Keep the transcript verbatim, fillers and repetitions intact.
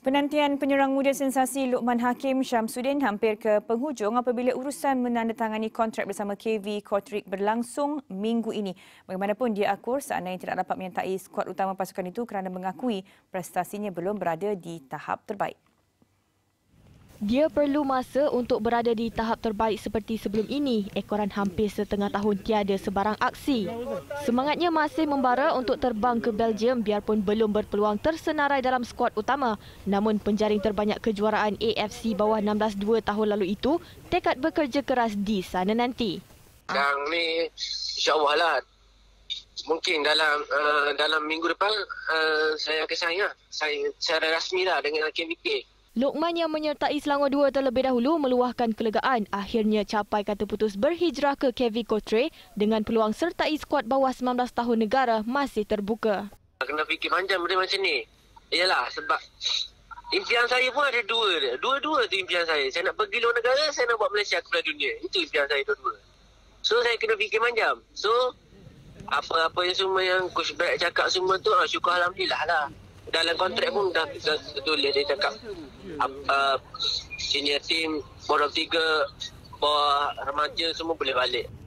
Penantian penyerang muda sensasi Luqman Hakim Syamsuddin hampir ke penghujung apabila urusan menandatangani kontrak bersama K V Kortrijk berlangsung minggu ini. Bagaimanapun dia akur seandainya tidak dapat menyertai skuad utama pasukan itu kerana mengakui prestasinya belum berada di tahap terbaik. Dia perlu masa untuk berada di tahap terbaik seperti sebelum ini. Ekoran hampir setengah tahun tiada sebarang aksi. Semangatnya masih membara untuk terbang ke Belgium biarpun belum berpeluang tersenarai dalam skuad utama. Namun penjaring terbanyak kejuaraan A F C bawah enam belas dua tahun lalu itu tekad bekerja keras di sana nanti. Yang ni insya-Allah lah. Mungkin dalam uh, dalam minggu depan uh, saya akan sign lah. Saya secara rasmi lah dengan K V K. Luqman yang menyertai Selangor dua terlebih dahulu meluahkan kelegaan akhirnya capai kata putus berhijrah ke K V Kortrijk dengan peluang sertai skuad bawah sembilan belas tahun negara masih terbuka. Kena fikir panjang benda macam ni. Yalah sebab impian saya pun ada dua dia. Dua-dua tu impian saya. Saya nak pergi luar negara, saya nak buat Malaysia kepada dunia. Itu impian saya dua-dua. So saya kena fikir panjang. So apa-apa yang semua yang Coach Brad cakap semua tu, syukur Alhamdulillah lah. Dalam kontrak pun dah tulis dia cakap uh, senior team, bawah tiga, bawah remaja semua boleh balik.